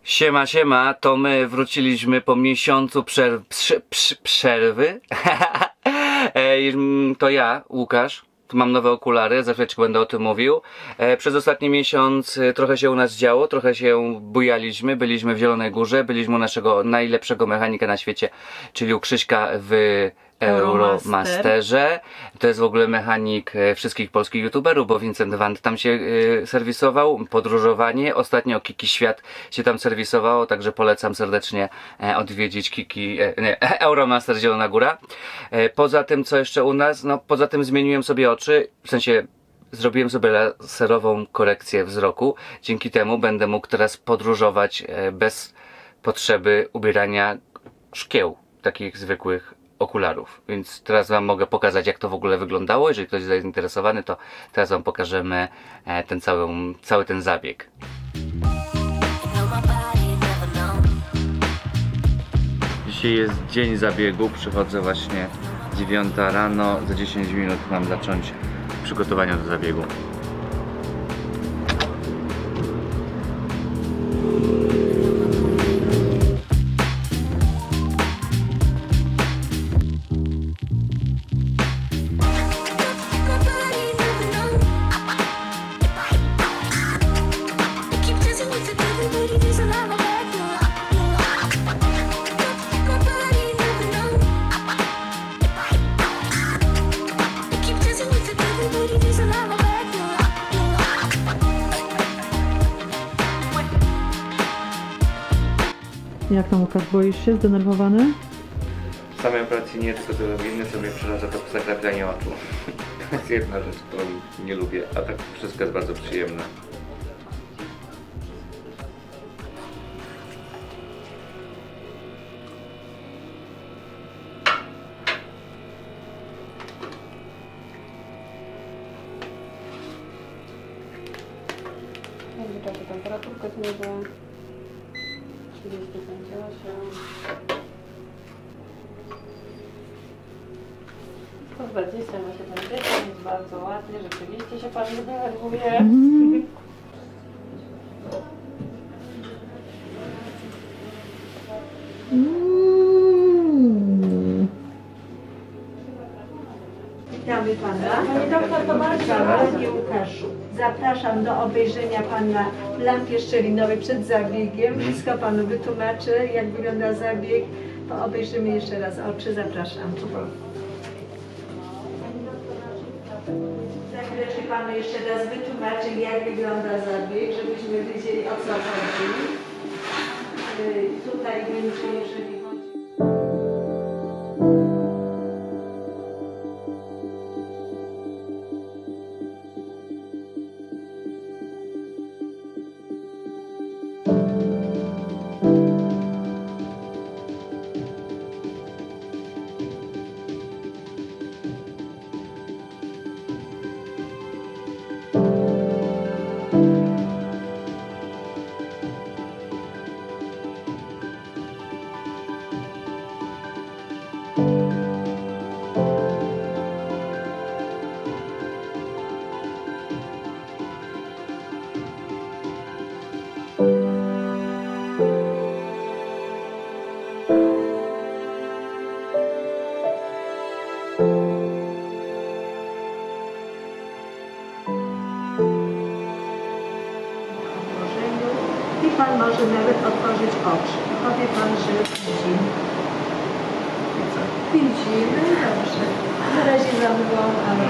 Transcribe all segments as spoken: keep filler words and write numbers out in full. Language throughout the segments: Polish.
Siema, siema, to my wróciliśmy po miesiącu przerw prze prze przerwy. To ja, Łukasz. Tu mam nowe okulary, za chwileczkę będę o tym mówił. E, przez ostatni miesiąc trochę się u nas działo, trochę się bujaliśmy. Byliśmy w Zielonej Górze, byliśmy u naszego najlepszego mechanika na świecie, czyli u Krzyśka w Euromasterze. To jest w ogóle mechanik wszystkich polskich youtuberów, bo Vincent Wand tam się y, serwisował, podróżowanie. Ostatnio Kiki Świat się tam serwisowało, także polecam serdecznie e, odwiedzić Kiki, e, nie, Euromaster Zielona Góra. E, poza tym, co jeszcze u nas? No, poza tym zmieniłem sobie oczy, w sensie zrobiłem sobie laserową korekcję wzroku. Dzięki temu będę mógł teraz podróżować e, bez potrzeby ubierania szkieł, takich zwykłych okularów, więc teraz wam mogę pokazać, jak to w ogóle wyglądało. Jeżeli ktoś jest zainteresowany, to teraz wam pokażemy ten cały, cały ten zabieg. Dzisiaj jest dzień zabiegu, przychodzę właśnie dziewiąta rano, za dziesięć minut mam zacząć przygotowania do zabiegu. Jak tam, Łukasz, boisz się? Zdenerwowany? W samej operacji nie, tylko to inne sobie przeraża to zakrapianie oczu. To jest jedna rzecz, którą nie lubię, a tak wszystko jest bardzo przyjemne. Wyczucie temperaturkę zmierzę. trzydzieści pięć osiem. sto dwadzieścia na siedemdziesiąt, jest bardzo ładnie, rzeczywiście się pan zdenerwuje. Mm. Mm. Witamy pana. Pani doktor, to bardzo drogi Łukaszu. Zapraszam do obejrzenia pana w lampie szczelinowej przed zabiegiem. Wszystko panu wytłumaczę, jak wygląda zabieg. To obejrzymy jeszcze raz oczy. Zapraszam. Za chwileczkę panu jeszcze raz wytłumaczę, jak wygląda zabieg, żebyśmy wiedzieli, o co chodzi. Yy, tutaj będzie, jeżeli chodzi. I pan może nawet otworzyć oczy. Powie pan, że widzi. Widzi, no i dobrze. Na razie zamknął, ale...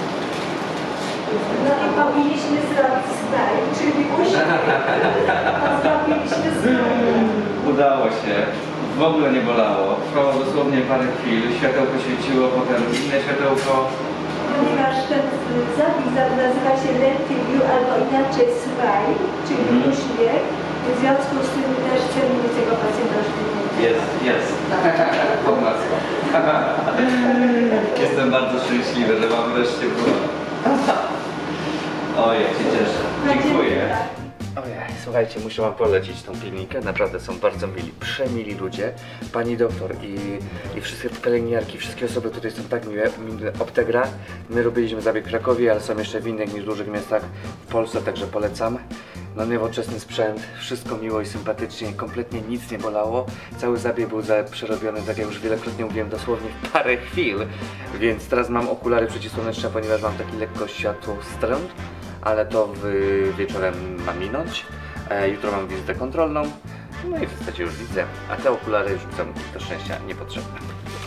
No i powinniśmy zrobić slide, czyli zrobiliśmy slide. Udało się. W ogóle nie bolało. Trwało dosłownie parę chwil. Światełko świeciło, potem inne światełko. Ponieważ ten zapis nazywa się Lentil View albo inaczej smile, czyli mm. uśmiech. W związku z tym też chcemy tego pacjenta uśmiechniętego. Jest, jest. Pomacko. Jestem bardzo szczęśliwy, że mam wreszcie było. Ojej, się cieszę. Dziękuję. Ojej, słuchajcie, muszę wam polecić tą klinikę, naprawdę są bardzo mili, przemili ludzie. Pani doktor i, i wszystkie pielęgniarki, wszystkie osoby tutaj są tak miłe. Optegra, my robiliśmy zabieg w Krakowie, ale są jeszcze w innych niż dużych miastach w Polsce, także polecam. No nowoczesny sprzęt, wszystko miło i sympatycznie, kompletnie nic nie bolało. Cały zabieg był za przerobiony, tak jak już wielokrotnie mówiłem, dosłownie w parę chwil. Więc teraz mam okulary przeciwsłoneczne, ponieważ mam taki lekko światłostręt, ale to w, wieczorem ma minąć. E, jutro mam wizytę kontrolną, no i w zasadzie już widzę, a te okulary już są do szczęścia niepotrzebne.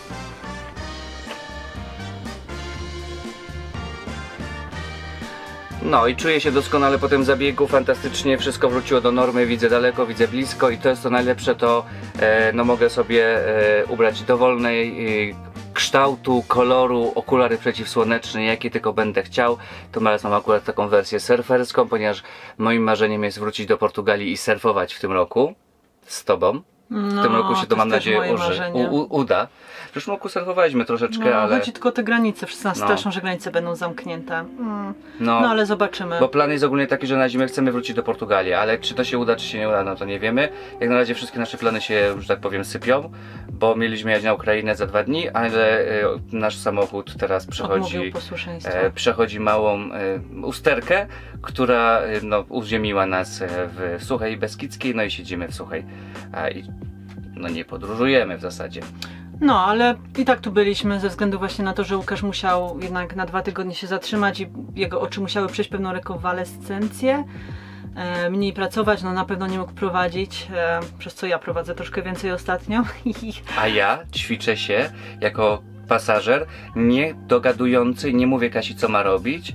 No i czuję się doskonale po tym zabiegu, fantastycznie, wszystko wróciło do normy, widzę daleko, widzę blisko i to jest to najlepsze, to e, no mogę sobie e, ubrać dowolnej e, kształtu, koloru, okulary przeciwsłoneczne, jakie tylko będę chciał. To teraz mam akurat taką wersję surferską, ponieważ moim marzeniem jest wrócić do Portugalii i surfować w tym roku z tobą. W tym No, roku się to, to mam jest też nadzieję moje uży, marzenie. u, u, uda. W zeszłym roku surfowaliśmy troszeczkę, No, ale... chodzi tylko o te granice, wszyscy nas No. straszą, że granice będą zamknięte. Mm. No, No ale zobaczymy. bo plan jest ogólnie taki, że na zimę chcemy wrócić do Portugalii, ale czy to się uda, czy się nie uda, no to nie wiemy. Jak na razie wszystkie nasze plany się, że tak powiem, sypią, bo mieliśmy jechać na Ukrainę za dwa dni, ale e, nasz samochód teraz przechodzi, Odmówił posłuszeństwa. e, przechodzi małą e, usterkę, która e, no, uziemiła nas e, w Suchej Beskidzkiej, no i siedzimy w Suchej. A, i, no nie podróżujemy w zasadzie. No, ale i tak tu byliśmy ze względu właśnie na to, że Łukasz musiał jednak na dwa tygodnie się zatrzymać i jego oczy musiały przejść pewną rekonwalescencję, e, mniej pracować, no na pewno nie mógł prowadzić, e, przez co ja prowadzę troszkę więcej ostatnio. A ja ćwiczę się jako pasażer, nie dogadujący, nie mówię Kasi, co ma robić,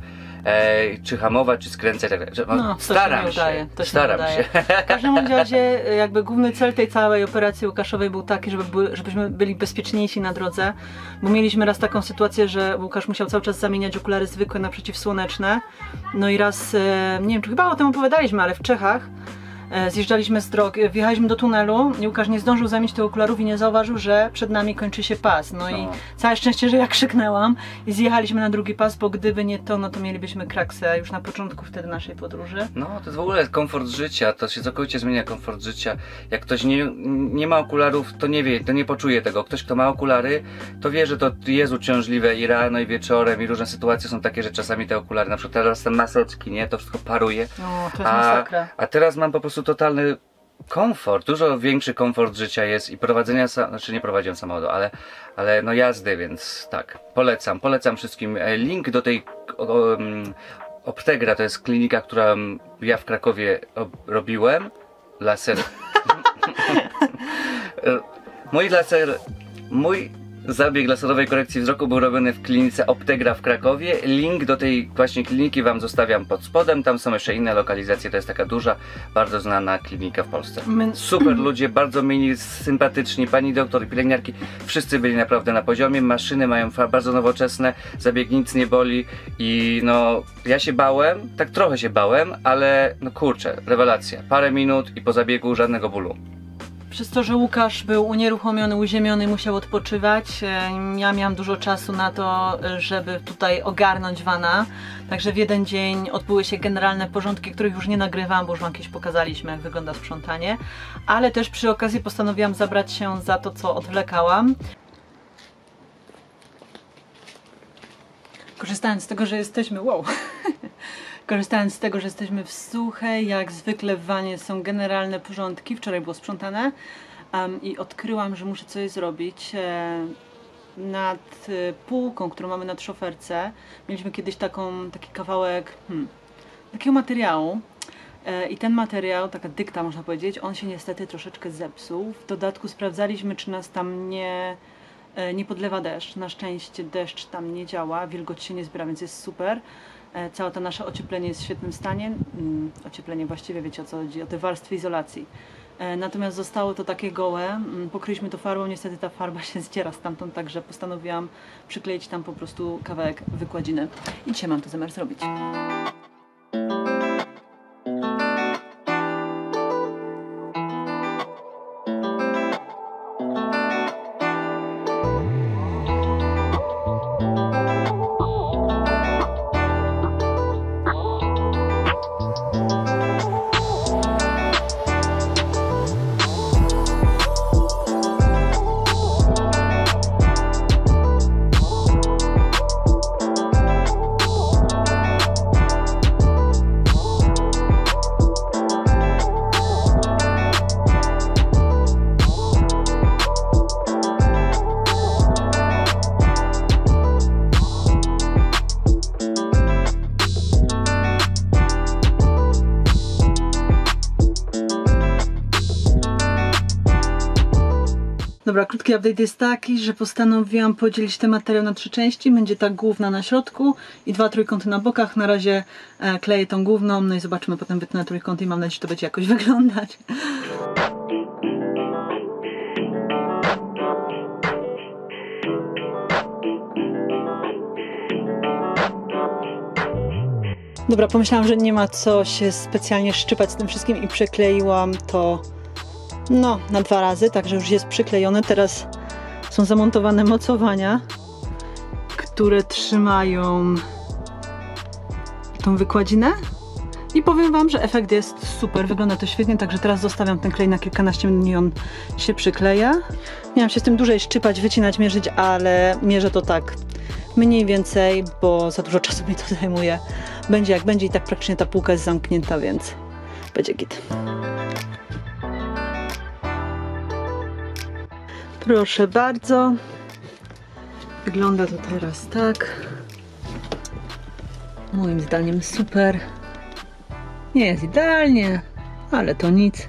e, czy hamować, czy skręcać. No, No, to staram się nie się, udaje, to się staram nie udaje. się. W każdym razie jakby główny cel tej całej operacji Łukaszowej był taki, żeby były, żebyśmy byli bezpieczniejsi na drodze, bo mieliśmy raz taką sytuację, że Łukasz musiał cały czas zamieniać okulary zwykłe na przeciwsłoneczne. No i raz, e, nie wiem, czy chyba o tym opowiadaliśmy, ale w Czechach e, zjeżdżaliśmy z drogi, wjechaliśmy do tunelu i Łukasz nie zdążył zamienić tych okularów i nie zauważył, że przed nami kończy się pas. No i No. całe szczęście, że ja krzyknęłam i zjechaliśmy na drugi pas, bo gdyby nie to, no to mielibyśmy kraksę już na początku wtedy naszej podróży. No, to jest w ogóle komfort życia, to się całkowicie zmienia komfort życia. Jak ktoś nie, nie ma okularów, to nie wie, to nie poczuje tego. Ktoś, kto ma okulary, to wie, że to jest uciążliwe i rano, i wieczorem, i różne sytuacje są takie, że czasami te okulary, na przykład teraz te maseczki, nie, to wszystko paruje. No, to jest A, masakra. a teraz mam po prostu totalny komfort, dużo większy komfort życia jest i prowadzenia, znaczy nie prowadziłem samochodu, ale, ale no jazdy, więc tak, polecam, polecam wszystkim. Link do tej o, um, Optegra, to jest klinika, którą ja w Krakowie robiłem, laser. mój laser, mój zabieg laserowej korekcji wzroku był robiony w klinice Optegra w Krakowie. Link do tej właśnie kliniki wam zostawiam pod spodem. Tam są jeszcze inne lokalizacje. To jest taka duża, bardzo znana klinika w Polsce. My... Super ludzie, bardzo mili, sympatyczni. Pani doktor i pielęgniarki, wszyscy byli naprawdę na poziomie. Maszyny mają bardzo nowoczesne, zabieg nic nie boli i no ja się bałem, tak trochę się bałem, ale no kurczę, rewelacja. Parę minut i po zabiegu żadnego bólu. Przez to, że Łukasz był unieruchomiony, uziemiony, musiał odpoczywać, ja miałam dużo czasu na to, żeby tutaj ogarnąć vana. Także w jeden dzień odbyły się generalne porządki, których już nie nagrywam, bo już wam kiedyś pokazaliśmy, jak wygląda sprzątanie. Ale też przy okazji postanowiłam zabrać się za to, co odwlekałam. Korzystając z tego, że jesteśmy... Wow! Korzystając z tego, że jesteśmy w Suchej, jak zwykle w vanie są generalne porządki. Wczoraj było sprzątane um, i odkryłam, że muszę coś zrobić. E, nad e, półką, którą mamy nad szoferce, mieliśmy kiedyś taką, taki kawałek hmm, takiego materiału. E, I ten materiał, taka dykta można powiedzieć, on się niestety troszeczkę zepsuł. W dodatku sprawdzaliśmy, czy nas tam nie, e, nie podlewa deszcz. Na szczęście deszcz tam nie działa, wilgoć się nie zbiera, więc jest super. Całe to nasze ocieplenie jest w świetnym stanie. Hmm, ocieplenie właściwie, wiecie o co chodzi, o te warstwy izolacji. E, natomiast zostało to takie gołe. Hmm, pokryliśmy to farbą, niestety ta farba się zdziera stamtąd, także postanowiłam przykleić tam po prostu kawałek wykładziny. I dzisiaj mam to zamiar zrobić. Dobra, krótki update jest taki, że postanowiłam podzielić ten materiał na trzy części. Będzie ta główna na środku i dwa trójkąty na bokach. Na razie e, kleję tą główną, no i zobaczymy potem wytnę trójkąty i mam nadzieję, że to będzie jakoś wyglądać. Dobra, pomyślałam, że nie ma co się specjalnie szczypać z tym wszystkim i przekleiłam to no, na dwa razy, także już jest przyklejone. Teraz są zamontowane mocowania, które trzymają tą wykładzinę i powiem wam, że efekt jest super, wygląda to świetnie, także teraz zostawiam ten klej na kilkanaście minut i on się przykleja. Miałam się z tym dłużej szczypać, wycinać, mierzyć, ale mierzę to tak mniej więcej, bo za dużo czasu mi to zajmuje. Będzie jak będzie i tak praktycznie ta półka jest zamknięta, więc będzie git. Proszę bardzo. Wygląda to teraz tak. Moim zdaniem super. Nie jest idealnie, ale to nic.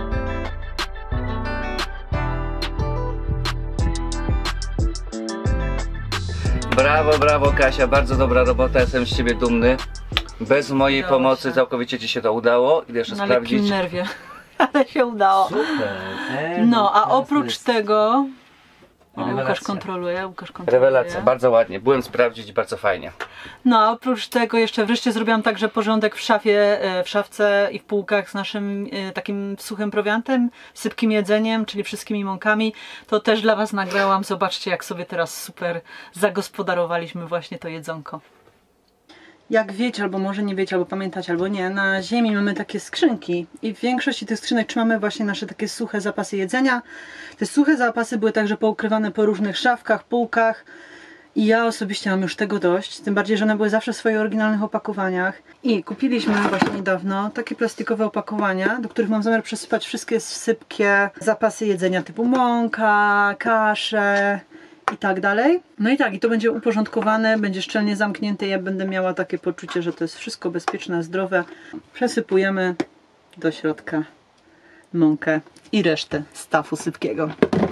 Brawo, brawo Kasia, bardzo dobra robota, jestem z ciebie dumny. Bez mojej Udało pomocy się. całkowicie ci się to udało. Idę jeszcze Na sprawdzić. lekkim nerwie, ale się udało. Super. No, a oprócz tego... O, Rewelacja. Łukasz kontroluje, Łukasz kontroluje. Rewelacja, bardzo ładnie. Byłem sprawdzić i bardzo fajnie. No, a oprócz tego jeszcze wreszcie zrobiłam także porządek w szafie, w szafce i w półkach z naszym takim suchym prowiantem, sypkim jedzeniem, czyli wszystkimi mąkami. To też dla was nagrałam. Zobaczcie, jak sobie teraz super zagospodarowaliśmy właśnie to jedzonko. Jak wiecie, albo może nie wiecie, albo pamiętacie, albo nie, na ziemi mamy takie skrzynki i w większości tych skrzynek trzymamy właśnie nasze takie suche zapasy jedzenia. Te suche zapasy były także poukrywane po różnych szafkach, półkach i ja osobiście mam już tego dość, tym bardziej, że one były zawsze w swoich oryginalnych opakowaniach. I kupiliśmy właśnie niedawno takie plastikowe opakowania, do których mam zamiar przesypać wszystkie sypkie zapasy jedzenia typu mąka, kasze i tak dalej. No i tak, i to będzie uporządkowane, będzie szczelnie zamknięte. Ja będę miała takie poczucie, że to jest wszystko bezpieczne, zdrowe. Przesypujemy do środka mąkę i resztę stafu sypkiego.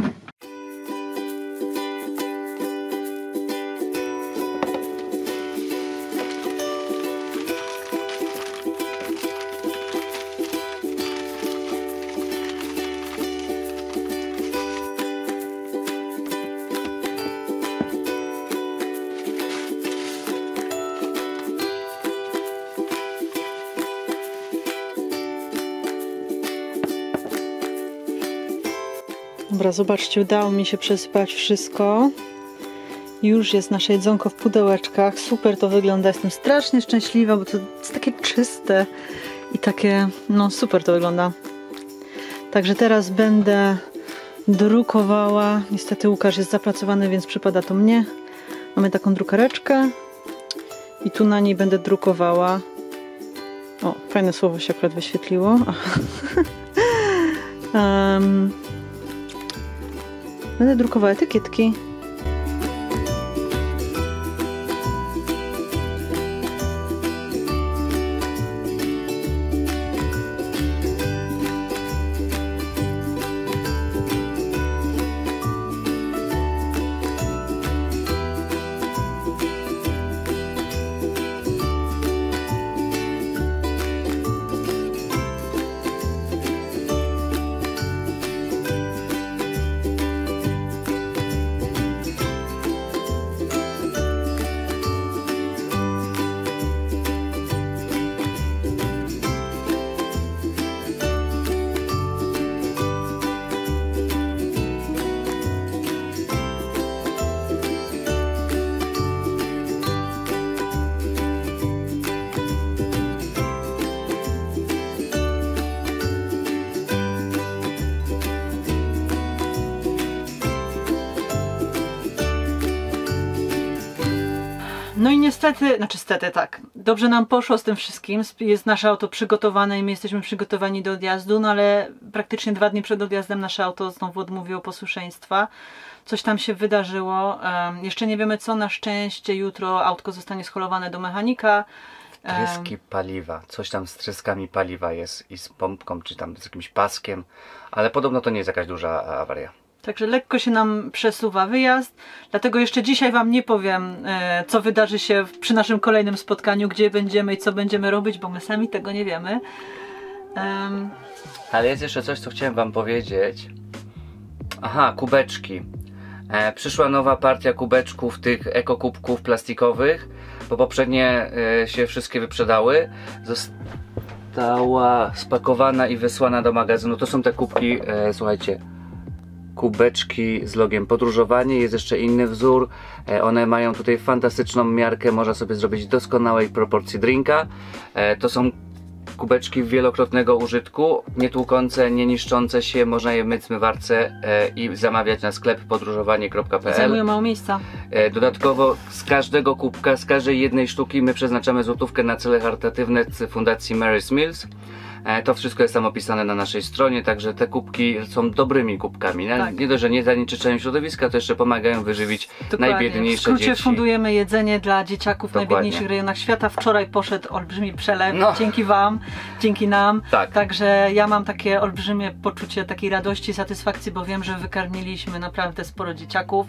Dobra, zobaczcie, udało mi się przesypać wszystko. Już jest nasze jedzonko w pudełeczkach. Super to wygląda. Jestem strasznie szczęśliwa, bo to jest takie czyste i takie, no super to wygląda. Także teraz będę drukowała. Niestety Łukasz jest zapracowany, więc przypada to mnie. Mamy taką drukareczkę i tu na niej będę drukowała. O, fajne słowo się akurat wyświetliło. um, Będę drukowała etykietki. No i niestety, znaczy stety tak, dobrze nam poszło z tym wszystkim, jest nasze auto przygotowane i my jesteśmy przygotowani do odjazdu, no ale praktycznie dwa dni przed odjazdem nasze auto znowu odmówiło posłuszeństwa. Coś tam się wydarzyło, um, jeszcze nie wiemy co, na szczęście jutro autko zostanie scholowane do mechanika. Tryski paliwa, coś tam z tryskami paliwa jest i z pompką, czy tam z jakimś paskiem, ale podobno to nie jest jakaś duża awaria. Także lekko się nam przesuwa wyjazd, dlatego jeszcze dzisiaj Wam nie powiem, e, co wydarzy się przy naszym kolejnym spotkaniu, gdzie będziemy i co będziemy robić, bo my sami tego nie wiemy. Um, Ale jest jeszcze coś, co chciałem Wam powiedzieć. Aha, kubeczki. E, przyszła nowa partia kubeczków, tych ekokubków plastikowych, bo poprzednie e, się wszystkie wyprzedały. Została spakowana i wysłana do magazynu. To są te kubki, e, słuchajcie, kubeczki z logiem podróżowanie. Jest jeszcze inny wzór. E, one mają tutaj fantastyczną miarkę. Można sobie zrobić doskonałej proporcji drinka. E, to są kubeczki wielokrotnego użytku, nie tłukące, nie niszczące się, można je myć w zmywarce e, i zamawiać na sklep podróżowanie kropka p l. Zajmują mało miejsca. E, dodatkowo z każdego kubka, z każdej jednej sztuki my przeznaczamy złotówkę na cele charytatywne Fundacji Mary's Meals. E, to wszystko jest tam opisane na naszej stronie, także te kubki są dobrymi kubkami. Tak. Nie dość, że nie zanieczyszczają środowiska, to jeszcze pomagają wyżywić Dokładnie. najbiedniejsze W skrócie dzieci. fundujemy jedzenie dla dzieciaków w Dokładnie. najbiedniejszych rejonach świata. Wczoraj poszedł olbrzymi przelew, No. dzięki Wam, dzięki nam. Tak. Także ja mam takie olbrzymie poczucie takiej radości, satysfakcji, bo wiem, że wykarmiliśmy naprawdę sporo dzieciaków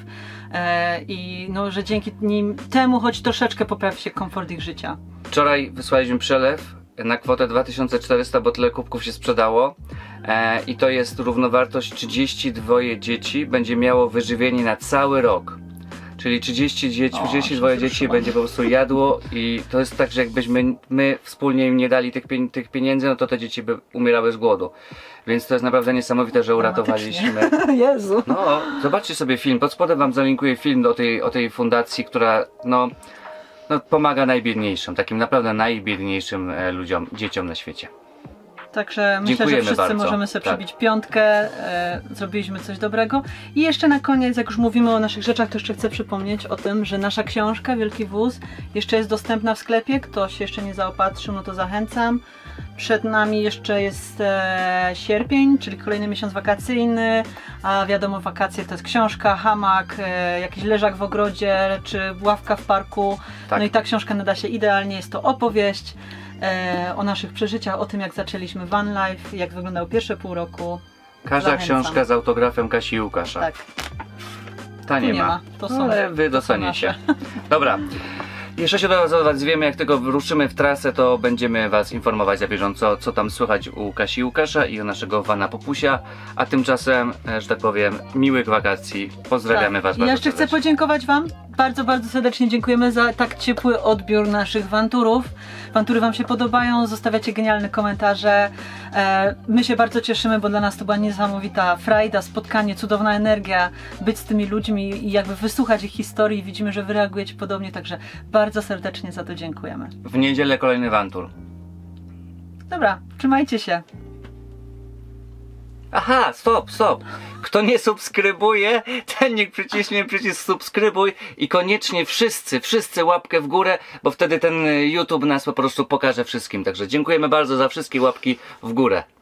e, i no, że dzięki nim temu choć troszeczkę poprawi się komfort ich życia. Wczoraj wysłaliśmy przelew na kwotę dwa tysiące czterysta, bo tyle kubków się sprzedało e, i to jest równowartość trzydzieści dwa dzieci będzie miało wyżywienie na cały rok. Czyli trzydzieści dzieci, O, trzydzieści dwa się dzieci wzruszyłam. będzie po prostu jadło i to jest tak, że jakbyśmy my wspólnie im nie dali tych, pien tych pieniędzy, no to te dzieci by umierały z głodu. Więc to jest naprawdę niesamowite, że uratowaliśmy. Jezu. No, zobaczcie sobie film. Pod spodem Wam zalinkuję film o tej, o tej fundacji, która no, no, pomaga najbiedniejszym, takim naprawdę najbiedniejszym e, ludziom, dzieciom na świecie. Także myślę, że Dziękujemy wszyscy bardzo. możemy sobie Tak. przybić piątkę, e, zrobiliśmy coś dobrego. I jeszcze na koniec, jak już mówimy o naszych rzeczach, to jeszcze chcę przypomnieć o tym, że nasza książka Wielki Wóz jeszcze jest dostępna w sklepie. Ktoś się jeszcze nie zaopatrzył, no to zachęcam. Przed nami jeszcze jest e, sierpień, czyli kolejny miesiąc wakacyjny, a wiadomo, wakacje to jest książka, hamak, e, jakiś leżak w ogrodzie, czy ławka w parku. Tak. No i ta książka nada się idealnie, jest to opowieść e, o naszych przeżyciach, o tym, jak zaczęliśmy van life, jak wyglądało pierwsze pół roku. Każda Zachęcam. książka z autografem Kasi i Łukasza. Tak, Ta tu nie, nie ma. ma. To są- Ale wy to są docenicie. nasze. Dobra. Jeszcze się do Was zwiemy, jak tylko wyruszymy w trasę, to będziemy Was informować na bieżąco, co tam słychać u Kasi i Łukasza i u naszego Vana Popusia. A tymczasem, e, że tak powiem, miłych wakacji. Pozdrawiamy Tak. Was I bardzo ja jeszcze chcę serdecznie. podziękować Wam. Bardzo, bardzo serdecznie dziękujemy za tak ciepły odbiór naszych wanturów. Wantury Wam się podobają, zostawiacie genialne komentarze. E, my się bardzo cieszymy, bo dla nas to była niesamowita frajda, spotkanie, cudowna energia, być z tymi ludźmi i jakby wysłuchać ich historii. Widzimy, że Wy reagujecie podobnie, także bardzo serdecznie za to dziękujemy. W niedzielę kolejny wantur. Dobra, trzymajcie się. Aha, stop, stop. Kto nie subskrybuje, ten niech przyciśnie przycisk subskrybuj i koniecznie wszyscy, wszyscy łapkę w górę, bo wtedy ten YouTube nas po prostu pokaże wszystkim. Także dziękujemy bardzo za wszystkie łapki w górę.